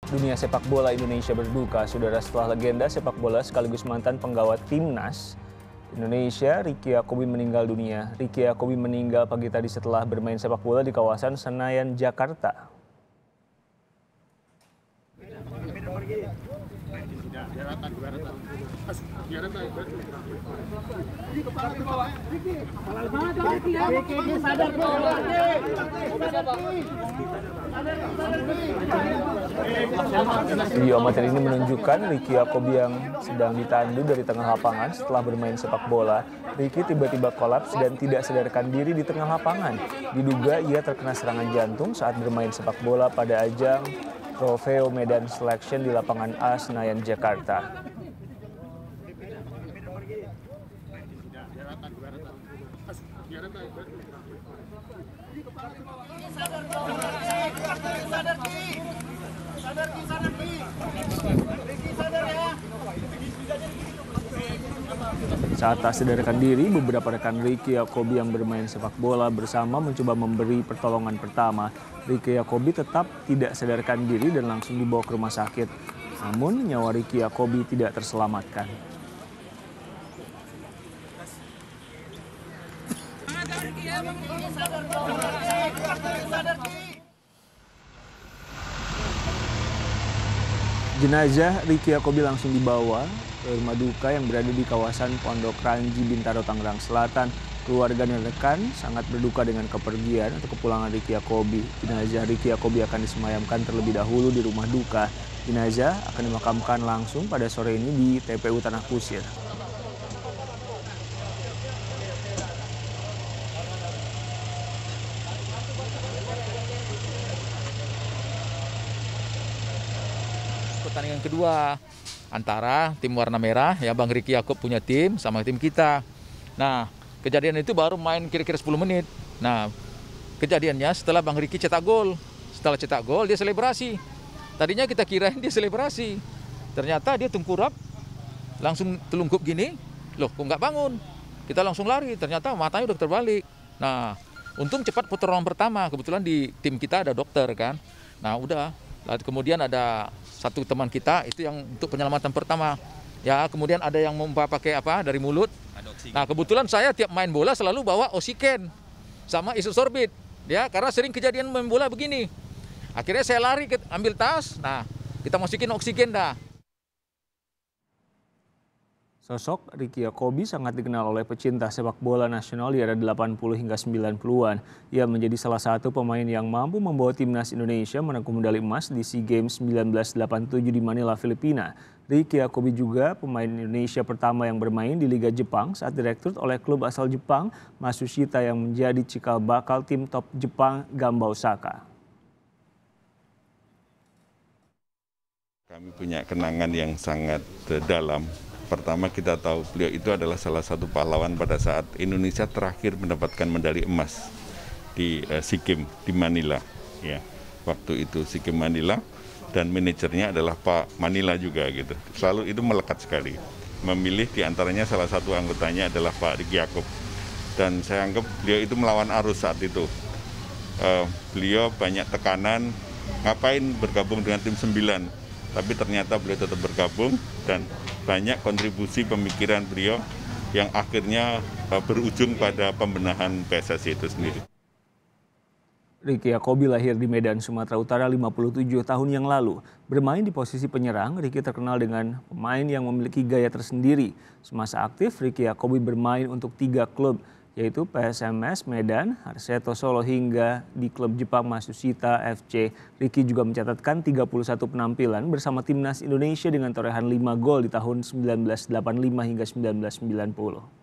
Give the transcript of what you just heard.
Dunia sepak bola Indonesia berduka, saudara, setelah legenda sepak bola sekaligus mantan penggawa timnas Indonesia, Ricky Yakobi meninggal dunia. Ricky Yakobi meninggal pagi tadi setelah bermain sepak bola di kawasan Senayan, Jakarta. Video amatir ini menunjukkan Ricky Yakobi yang sedang ditandu dari tengah lapangan setelah bermain sepak bola. Ricky tiba-tiba kolaps dan tidak sadarkan diri di tengah lapangan. Diduga ia terkena serangan jantung saat bermain sepak bola pada ajang Trofeo Medan Selection di lapangan A Senayan, Jakarta. Saat tak sadarkan diri, beberapa rekan Ricky Yakobi yang bermain sepak bola bersama mencoba memberi pertolongan pertama. Ricky Yakobi tetap tidak sadarkan diri dan langsung dibawa ke rumah sakit. Namun nyawa Ricky Yakobi tidak terselamatkan. Jenazah Ricky Yakobi langsung dibawa ke rumah duka yang berada di kawasan Pondok Ranji, Bintaro, Tangerang Selatan. Keluarga dan rekan sangat berduka dengan kepergian atau kepulangan Ricky Yakobi. Jenazah Ricky Yakobi akan disemayamkan terlebih dahulu di rumah duka. Jenazah akan dimakamkan langsung pada sore ini di TPU Tanah Kusir. Pertandingan kedua antara tim warna merah, ya Bang Ricky Yakob punya tim sama tim kita. Nah, kejadian itu baru main kira-kira 10 menit. Nah, kejadiannya setelah Bang Ricky cetak gol. Setelah cetak gol dia selebrasi. Tadinya kita kirain dia selebrasi. Ternyata dia tengkurap, langsung telungkup gini. Loh, kok nggak bangun? Kita langsung lari, ternyata matanya udah terbalik. Nah, untung cepat pertolongan pertama. Kebetulan di tim kita ada dokter kan. Nah, udah. Lalu kemudian ada satu teman kita itu yang untuk penyelamatan pertama. Ya, kemudian ada yang membawa pakai apa dari mulut. Nah, kebetulan saya tiap main bola selalu bawa oksigen sama isosorbit. Ya, karena sering kejadian main bola begini. Akhirnya saya lari ambil tas. Nah, kita masukin oksigen dah. Sosok Ricky Yakobi sangat dikenal oleh pecinta sepak bola nasional di era 80 hingga 90-an. Ia menjadi salah satu pemain yang mampu membawa timnas Indonesia merengkuh medali emas di SEA Games 1987 di Manila, Filipina. Ricky Yakobi juga pemain Indonesia pertama yang bermain di Liga Jepang saat direkrut oleh klub asal Jepang, Matsushita, yang menjadi cikal bakal tim top Jepang Gamba Osaka. Kami punya kenangan yang sangat dalam. Pertama, kita tahu beliau itu adalah salah satu pahlawan pada saat Indonesia terakhir mendapatkan medali emas di SEA Games di Manila. Ya, waktu itu SEA Games Manila dan manajernya adalah Pak Manila juga gitu. Selalu itu melekat sekali. Memilih diantaranya salah satu anggotanya adalah Pak Ricky Yakob. Dan saya anggap beliau itu melawan arus saat itu. Beliau banyak tekanan, ngapain bergabung dengan tim 9. Tapi ternyata beliau tetap bergabung dan banyak kontribusi pemikiran beliau yang akhirnya berujung pada pembenahan PSSI itu sendiri. Ricky Yakobi lahir di Medan, Sumatera Utara 57 tahun yang lalu. Bermain di posisi penyerang, Ricky terkenal dengan pemain yang memiliki gaya tersendiri. Semasa aktif, Ricky Yakobi bermain untuk 3 klub, yaitu PSMS Medan, Arseto Solo, hingga di klub Jepang Matsushita FC. Ricky juga mencatatkan 31 penampilan bersama timnas Indonesia dengan torehan 5 gol di tahun 1985 hingga 1990.